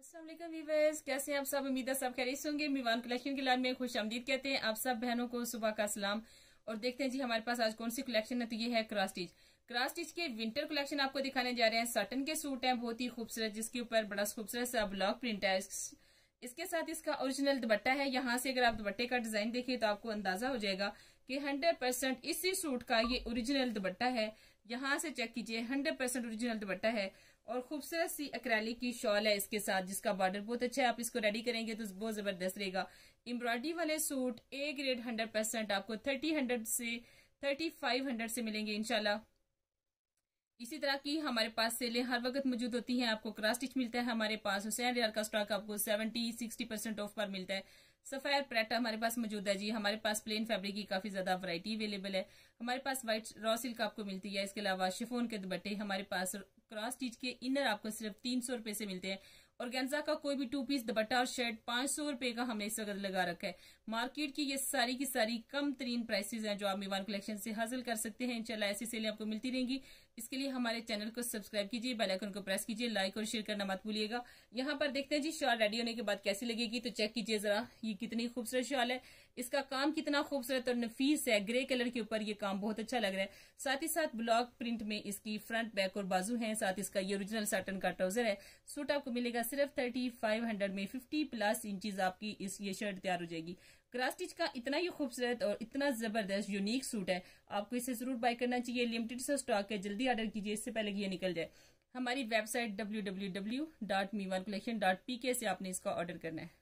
अस्सलाम वालेकुम वीवर्स, कैसे हैं आप सब। उम्मीद है सब खैरियत होंगे। मीवान कलेक्शन के लाइन में खुश आमदीद कहते हैं आप सब बहनों को सुबह का सलाम। और देखते हैं जी हमारे पास आज कौन सी कलेक्शन है। तो ये है क्रॉस स्टिच के विंटर कलेक्शन आपको दिखाने जा रहे हैं। साटन के सूट हैं बहुत ही खूबसूरत, जिसके ऊपर बड़ा खूबसूरत सा ब्लॉक प्रिंट है। इसके साथ इसका ओरिजिनल दुपट्टा है। यहाँ से अगर आप दुपट्टे का डिजाइन देखिए तो आपको अंदाजा हो जाएगा कि 100% इसी सूट का ये ओरिजिनल दुपट्टा है। यहाँ से चेक कीजिए, 100% ओरिजिनल दुपट्टा है और खूबसूरत सी अक्रैलिक की शॉल है इसके साथ, जिसका बॉर्डर बहुत अच्छा है। आप इसको रेडी करेंगे तो बहुत जबरदस्त रहेगा। एम्ब्रॉयडरी वाले सूट ए ग्रेड 100% आपको 3000 से 3500 से मिलेंगे इंशाल्लाह। इसी तरह की हमारे पास सेलें हर वक्त मौजूद होती हैं। आपको क्रॉस स्टिच मिलता है हमारे पास। हुसैन रियाल का स्टॉक आपको 70-60% ऑफ पर मिलता है। सफायर प्रेटा हमारे पास मौजूद है जी। हमारे पास प्लेन फैब्रिक की काफी ज्यादा वैरायटी अवेलेबल है। हमारे पास व्हाइट रॉ सिल्क आपको मिलती है। इसके अलावा शिफोन के दुपट्टे हमारे पास क्रॉस स्टिच के इनर आपको सिर्फ 300 रुपए से मिलते हैं। और गेंजा का कोई भी 2 पीस दुपट्टा और शर्ट 500 रुपए का हमने इस वक्त लगा रखा है। मार्केट की ये सारी की सारी कम तरीन प्राइसेस हैं जो आप मीवान कलेक्शन से हासिल कर सकते हैं। इंशाल्लाह ऐसी सेलें आपको मिलती रहेंगी। इसके लिए हमारे चैनल को सब्सक्राइब कीजिए, बेल आइकन को प्रेस कीजिए, लाइक और शेयर करना मत भूलिएगा। यहाँ पर देखते हैं जी शॉल रेडी होने के बाद कैसी लगेगी। तो चेक कीजिए जरा, ये कितनी खूबसूरत शॉल है। इसका काम कितना खूबसूरत और नफीस है। ग्रे कलर के ऊपर ये काम बहुत अच्छा लग रहा है। साथ ही साथ ब्लॉक प्रिंट में इसकी फ्रंट बैक और बाजू है। साथ इसका ये ओरिजिनल साटन का ट्राउजर है। सूट आपको मिलेगा सिर्फ 3500 में। 50+ इंचेस आपकी ये शर्ट तैयार हो जाएगी। क्रॉस स्टिच का इतना ही खूबसूरत और इतना जबरदस्त यूनिक सूट है, आपको इसे जरूर बाय करना चाहिए। लिमिटेड सा स्टॉक है, जल्दी ऑर्डर कीजिए इससे पहले कि ये निकल जाए। हमारी वेबसाइट www.miwancollection.pk से आपने इसका ऑर्डर करना है।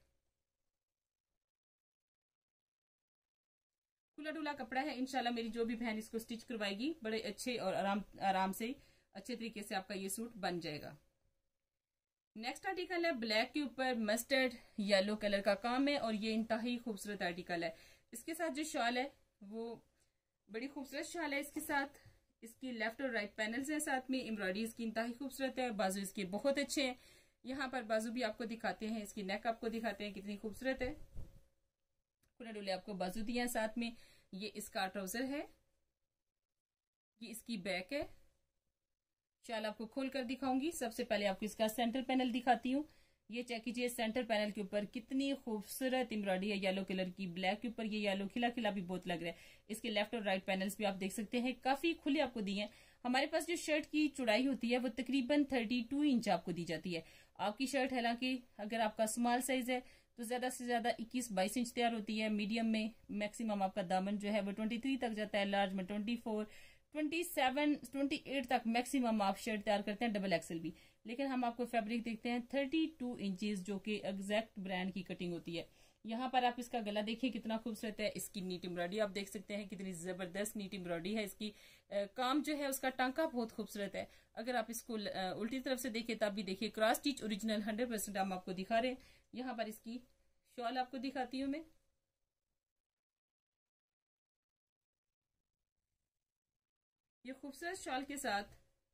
खुला डुला कपड़ा है। इंशाल्लाह मेरी जो भी बहन इसको स्टिच करवाएगी बड़े अच्छे और आराम से अच्छे तरीके से आपका ये सूट बन जाएगा। नेक्स्ट आर्टिकल है ब्लैक के ऊपर मस्टर्ड येलो कलर का काम है और ये इंतहाई खूबसूरत आर्टिकल है। इसके साथ जो शॉल है वो बड़ी खूबसूरत शॉल है। इसके साथ इसकी लेफ्ट और राइट पैनल्स हैं। साथ में एम्ब्रॉयडरी इसकी इंतहाई खूबसूरत है। बाजू इसके बहुत अच्छे हैं। यहाँ पर बाजू भी आपको दिखाते हैं, इसकी नेक आपको दिखाते हैं कितनी खूबसूरत है। खुले डुले आपको बाजू दिए हैं। साथ में ये इसका ट्राउजर है, ये इसकी बैक है। शाल आपको खोल कर दिखाऊंगी। सबसे पहले आपको इसका सेंटर पैनल दिखाती हूँ। ये चेक कीजिए, सेंटर पैनल के ऊपर कितनी खूबसूरत एम्ब्रॉयडरी है येलो कलर की। ब्लैक के ऊपर ये येलो खिला खिला भी बहुत लग रहा है। इसके लेफ्ट और राइट पैनल्स भी आप देख सकते हैं, काफी खुले आपको दिए हैं। हमारे पास जो शर्ट की चौड़ाई होती है वो तकरीबन 32 इंच आपको दी जाती है। आपकी शर्ट हालांकि अगर आपका स्मॉल साइज है तो ज्यादा से ज्यादा 21-22 इंच तैयार होती है। मीडियम में मैक्सिमम आपका दामन जो है वो 23 तक जाता है। लार्ज में 24, 27, 28 तक मैक्सिमम आप शर्ट तैयार करते हैं, डबल एक्सल भी। लेकिन हम आपको फैब्रिक देखते हैं 32 इंचेस जो कि एग्जैक्ट ब्रांड की कटिंग होती है। यहाँ पर आप इसका गला देखिए कितना खूबसूरत है। इसकी नीट एम्ब्रॉयडरी आप देख सकते हैं कितनी जबरदस्त नीट एम्ब्रॉयडरी है। इसकी काम जो है उसका टांका बहुत खूबसूरत है। अगर आप इसको उल्टी तरफ से देखिए तब भी देखिए क्रॉस स्टिच ओरिजिनल 100% हम आपको दिखा रहे हैं। यहाँ पर इसकी शॉल आपको दिखाती हूँ मैं। ये खूबसूरत शॉल के साथ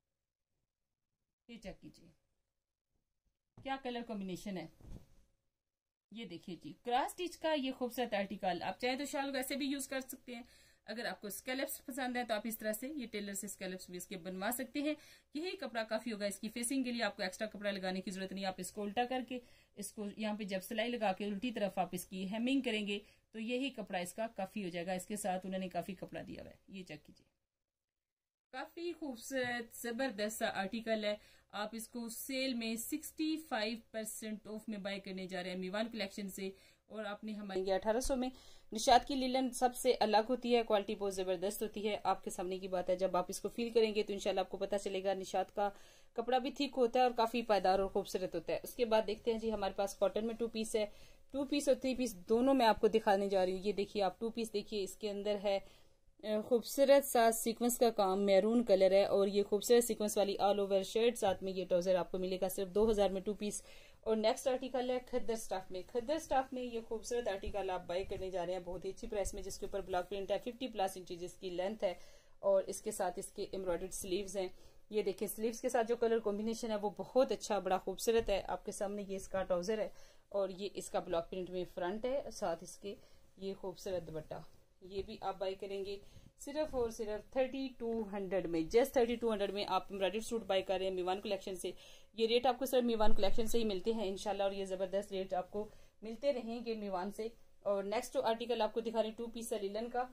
ये चेक कीजिए क्या कलर कॉम्बिनेशन है। ये देखिए जी क्रॉस स्टिच का ये खूबसूरत आर्टिकल। आप चाहे तो शॉल वैसे भी यूज कर सकते हैं। अगर आपको स्कैलप्स पसंद है तो आप इस तरह से ये टेलर से स्कैलप्स भी इसके बनवा सकते हैं। यही कपड़ा काफी होगा इसकी फेसिंग के लिए। आपको एक्स्ट्रा कपड़ा लगाने की जरूरत नहीं। आप इसको उल्टा करके इसको यहाँ पे जब सिलाई लगा के उल्टी तरफ आप इसकी हेमिंग करेंगे तो यही कपड़ा इसका काफी हो जाएगा। इसके साथ उन्होंने काफी कपड़ा दिया हुआ है। ये चेक कीजिए, काफी खूबसूरत जबरदस्त सा आर्टिकल है। आप इसको सेल में 65% ऑफ में बाय करने जा रहे हैं मीवान कलेक्शन से। और आपने हमारे 1800 में। निशात की लीलन सबसे अलग होती है, क्वालिटी बहुत जबरदस्त होती है। आपके सामने की बात है, जब आप इसको फील करेंगे तो इंशाल्लाह आपको पता चलेगा। निशात का कपड़ा भी थिक होता है और काफी पायदार और खूबसूरत होता है। उसके बाद देखते हैं जी हमारे पास कॉटन में 2 पीस है। 2 पीस और 3 पीस दोनों मैं आपको दिखाने जा रही हूँ। ये देखिए आप 2 पीस देखिए, इसके अंदर है खूबसूरत सा सीक्वेंस का काम, मैरून कलर है और ये खूबसूरत सीक्वेंस वाली ऑल ओवर शर्ट। साथ में ये ट्राउजर आपको मिलेगा सिर्फ 2000 में 2 पीस। और नेक्स्ट आर्टिकल है खद्दर स्टाफ में। खद्दर स्टाफ में ये खूबसूरत आर्टिकल आप बाय करने जा रहे हैं बहुत ही अच्छी प्राइस में, जिसके ऊपर ब्लॉक प्रिंट है। 50+ इंच जिसकी लेंथ है और इसके साथ इसके एम्ब्रॉयडर्ड स्लीव्स हैं। ये देखिए स्लीव्स के साथ जो कलर कॉम्बिनेशन है वो बहुत अच्छा, बड़ा खूबसूरत है। आपके सामने ये इसका ट्राउजर है और ये इसका ब्लॉक प्रिंट में फ्रंट है। साथ इसके ये खूबसूरत दुपट्टा, ये भी आप बाय करेंगे सिर्फ और सिर्फ 3200 में। जस्ट 3200 में आप एम्ब्रॉयडर्ड सूट बाय कर रहे हैं मीवान कलेक्शन से। ये रेट आपको सिर्फ मीवान कलेक्शन से ही मिलते हैं इंशाल्लाह, और ये जबरदस्त रेट आपको मिलते रहेंगे मीवान से। और नेक्स्ट आर्टिकल आपको दिखा रही 2 पीस है लिलन का।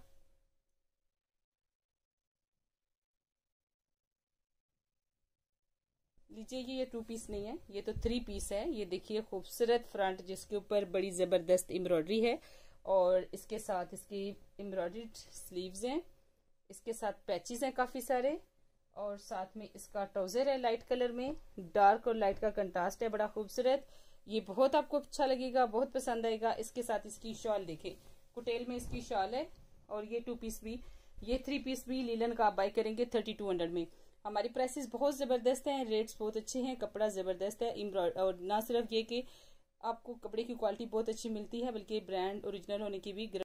लीजिए ये 2 पीस नहीं है, ये तो 3 पीस है। ये देखिए खूबसूरत फ्रंट जिसके ऊपर बड़ी जबरदस्त एम्ब्रॉयडरी है, और इसके साथ इसकी एम्ब्रॉयडर्ड स्लीव्स हैं, इसके साथ पैचेस हैं काफी सारे, और साथ में इसका ट्राउजर है लाइट कलर में, डार्क और लाइट का कंट्रास्ट है, बड़ा खूबसूरत। ये बहुत आपको अच्छा लगेगा, बहुत पसंद आएगा। इसके साथ इसकी शॉल देखें, कुटेल में इसकी शॉल है। और ये 2 पीस भी, ये 3 पीस भी लीलन का आप बाय करेंगे 3200 में। हमारी प्राइसेस बहुत जबरदस्त हैं, रेट्स बहुत अच्छे हैं, कपड़ा जबरदस्त है एम्ब्रॉयड। और ना सिर्फ ये कि आपको कपड़े की क्वालिटी बहुत अच्छी मिलती है, बल्कि ब्रांड ओरिजिनल होने की भी